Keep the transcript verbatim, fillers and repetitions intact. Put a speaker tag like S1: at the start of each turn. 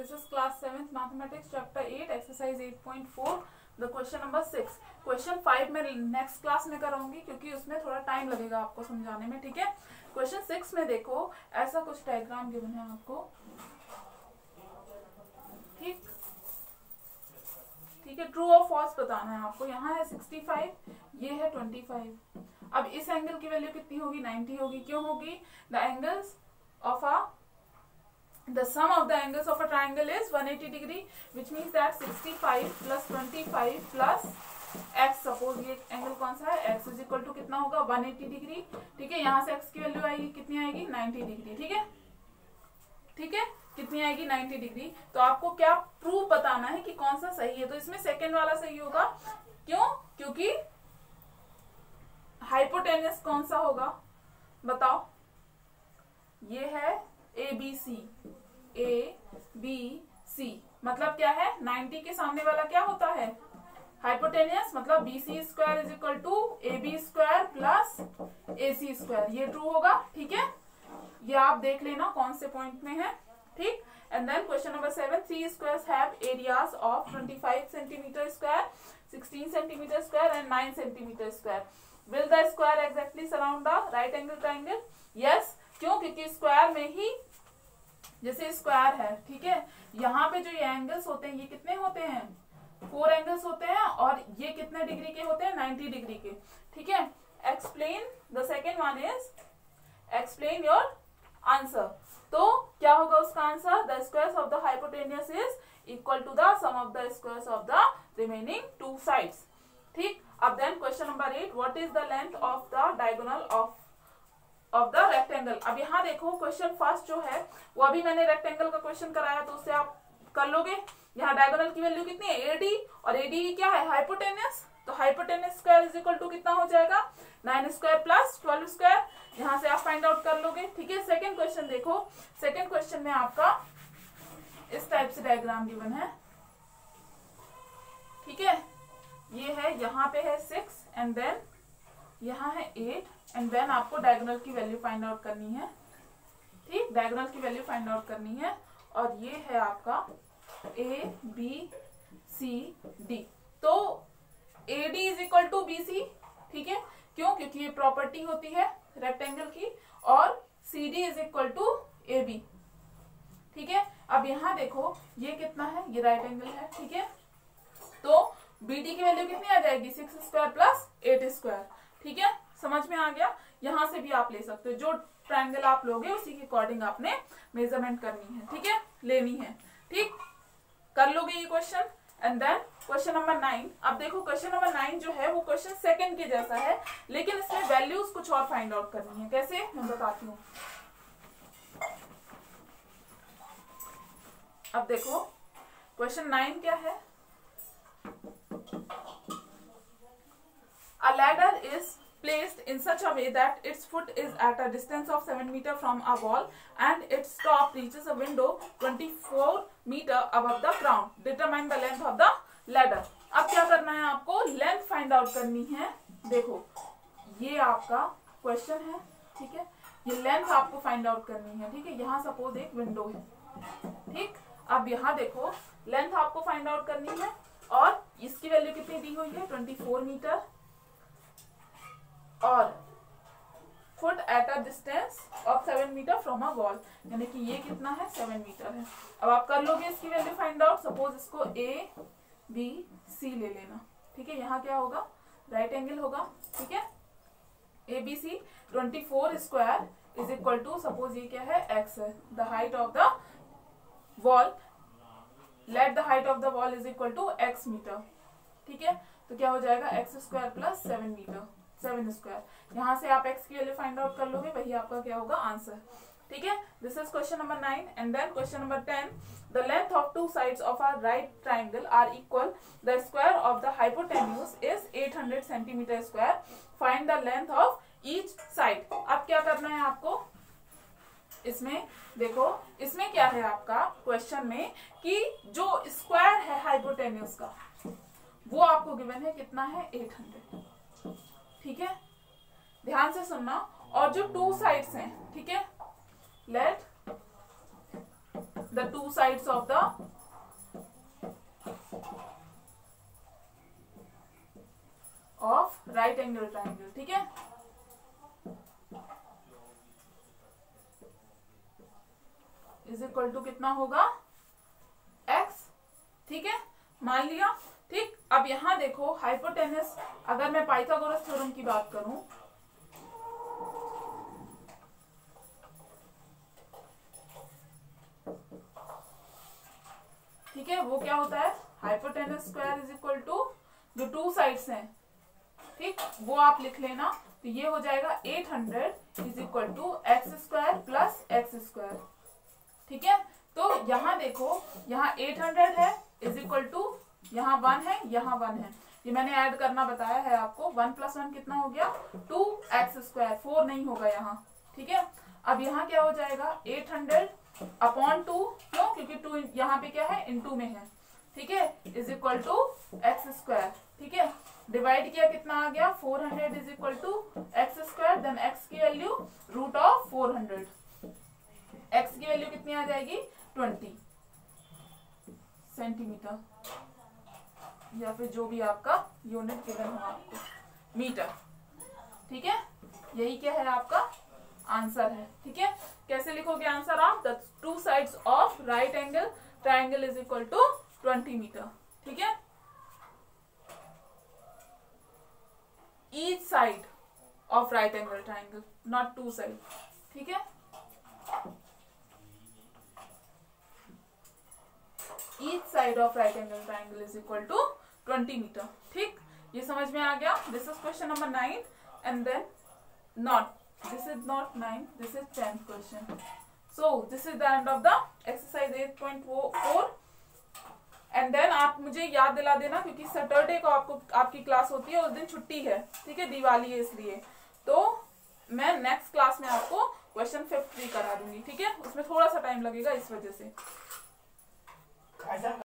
S1: This is class seventh mathematics chapter eight exercise eight point four the question number six. Question five मैं next class में कराऊंगी क्योंकि उसमें थोड़ा time लगेगा आपको समझाने में, ठीक है. क्वेश्चन सिक्स में देखो ऐसा कुछ डायग्राम गिवन है आपको, ठीक ठीक है. ट्रू और फॉल्स बताना है आपको. यहाँ है सिक्सटी फाइव, ये है ट्वेंटी फाइव. अब इस एंगल की वैल्यू कितनी होगी? नाइन्टी होगी. क्यों होगी? The angles of a the sum of the angles of a triangle is one hundred eighty degree, which means that sixty-five plus twenty-five plus x. Suppose ये angle कौन सा है? x इज इक्वल टू कितना होगा? one hundred eighty degree, ठीक है. यहाँ से x की वैल्यू आएगी कितनी आएगी? ninety डिग्री, ठीक है. ठीक है, कितनी आएगी? ninety degree. तो आपको क्या प्रूफ बताना है कि कौन सा सही है. तो इसमें सेकेंड वाला सही होगा. क्यों? क्योंकि हाइपोटेनस कौन सा होगा बताओ? ये है A B C. A B सी मतलब क्या है? नाइन्टी के सामने वाला क्या होता है? हाइपोटेनियस. मतलब B C square is equal to A B square plus A C square. ये ट्रू होगा, ठीक है. ये आप देख लेना कौन से पॉइंट में है, ठीक. And then question number seven. Three squares have areas of twenty-five centimetre square, sixteen centimetre square and nine centimetre square. Will the square exactly surround the right angle triangle? Yes. क्यों? क्योंकि square में ही जैसे square है, ठीक है. यहाँ पे जो ये एंगल्स होते हैं ये कितने होते हैं? फोर एंगल्स होते हैं. और ये कितने डिग्री के होते हैं? नाइन्टी डिग्री के, ठीक है. Explain the second one is explain your answer. तो क्या होगा उसका answer? The squares of the hypotenuse is equal to the sum of the squares of the remaining two sides, ठीक. अब then question number eight. What is the length of the diagonal of of the rectangle? अब यहाँ देखो question first जो है वो अभी मैंने रेक्टेंगल का क्वेश्चन कराया तो उससे आप कर लोगे. यहाँ डायगोनल की वैल्यू कितनी है? एडी. और एडी क्या है? हाइपोटेनस. तो hypotenuse square is equal to कितना हो जाएगा? Nine square plus twelve square. यहाँ से आप फाइंड आउट कर लोगे, ठीक है. सेकेंड क्वेश्चन देखो. सेकेंड क्वेश्चन में आपका इस टाइप से डायग्राम गिवन है, ठीक है. ये है, यहाँ पे है सिक्स एंड देन यहाँ है एट एंड देन आपको डायगोनल की वैल्यू फाइंड आउट करनी है, ठीक. डायगोनल की वैल्यू फाइंड आउट करनी है. और ये है आपका ए बी सी डी. तो A D is equal to B C, ठीक है. क्यों? क्योंकि ये प्रॉपर्टी होती है रेक्टेंगल की. और C D is equal to A B, ठीक है. अब यहाँ देखो ये कितना है? ये राइट एंगल है, ठीक है. तो बी डी की वैल्यू कितनी आ जाएगी? Six square plus eight square, ठीक है. समझ में आ गया? यहां से भी आप ले सकते हो. जो ट्रायंगल आप लोगे उसी के अकॉर्डिंग आपने मेजरमेंट करनी है, ठीक है, लेनी है, ठीक. कर लोगे ये question. And then question number nine. अब देखो क्वेश्चन नंबर नाइन जो है वो क्वेश्चन सेकंड के जैसा है, लेकिन इसमें वैल्यूज कुछ और फाइंड आउट करनी है. कैसे? मैं बताती हूँ. अब देखो क्वेश्चन नाइन क्या है? A ladder is placed in such a way that its foot is at a distance of seven meter from a wall and its top reaches a window twenty-four meter above the ground. Determine the length of the ladder. अब क्या करना है आपको? Length find out करनी है. देखो ये आपका क्वेश्चन है, ठीक है. ये लेंथ आपको फाइंड आउट करनी है, ठीक है. यहाँ सपोज एक विंडो है, ठीक. अब यहाँ देखो लेंथ आपको फाइंड आउट करनी है और इसकी वैल्यू कितनी दी हुई है? ट्वेंटी फोर मीटर और foot at a distance of seven metre from a wall, यानी कि ये कितना है? सेवन मीटर है. अब आप कर लोगे इसकी वैल्यू फाइंड आउट. सपोज इसको ए बी सी ले लेना, ठीक है. यहाँ क्या होगा? राइट एंगल होगा, ठीक है. A B C. Twenty four square is equal to suppose ये क्या है? एक्स है. The height of the wall, let the height of the wall is equal to x metre, ठीक है. तो क्या हो जाएगा? X square plus seven metre, seven square. यहाँ से आप x की वैल्यू फाइंड आउट कर लोगे, वही आपका क्या होगा? आंसर, ठीक है. This is question number nine. And then question number ten. The length of two sides of a right triangle are equal. The square of the hypotenuse is eight hundred centimetre square. Find the length of each side. अब क्या करना है आपको? इसमें देखो इसमें क्या है आपका क्वेश्चन में कि जो स्क्वायर है हाइपोटेन्यूज का वो आपको गिवन है कितना है? eight hundred, ठीक है. ध्यान से सुनना. और जो टू साइड्स हैं, ठीक है, let the two two sides of the of right angle triangle, ठीक है। इज इक्वल टू कितना होगा x, ठीक है, मान लिया, ठीक। अब यहां देखो हाइपोटेनस, अगर मैं पाइथागोरस थ्योरम की बात करूं, ठीक है, वो क्या होता है, hypotenuse square is equal to जो टू साइड्स हैं, ठीक, वो आप लिख लेना। तो ये हो जाएगा eight hundred is equal to x square plus x square, ठीक है। तो यहाँ देखो, यहाँ एट हंड्रेड है इज इक्वल टू, यहाँ वन है, यहाँ वन है, ये मैंने ऐड करना बताया है आपको। वन प्लस वन कितना हो गया, टू एक्स स्क्वायर, फोर नहीं होगा यहाँ, ठीक है। अब यहाँ क्या हो जाएगा, एट हंड्रेड अपॉन टू, क्यों, क्योंकि टू यहाँ पे क्या है, इनटू में है, ठीक है, is equal to x square, ठीक है। डिवाइड किया कितना आ गया, four hundred is equal to x square, then x की value root of four hundred, x की वैल्यू कितनी आ जाएगी, ट्वेंटी सेंटीमीटर, या फिर जो भी आपका यूनिट गिवन हो आपको, मीटर, ठीक है। यही क्या है, आपका आंसर है, ठीक है। कैसे लिखोगे आंसर आप, the two sides of right angle triangle is equal to twenty metre, ठीक है। Each side of right angle triangle, not two side, ठीक है। Each side of right angle triangle is equal to twenty metre, ठीक। ये समझ में आ गया। This is question number nine, and then not, this is not nine, this is tenth question. So this is the end of the exercise eight point four, and then आप मुझे याद दिला देना, क्योंकि सैटरडे को आपको आपकी क्लास होती है, उस दिन छुट्टी है, ठीक है, दिवाली है, इसलिए तो मैं नेक्स्ट क्लास में आपको क्वेश्चन फिफ्थ भी करा दूंगी, ठीक है। उसमें थोड़ा सा टाइम लगेगा इस वजह से।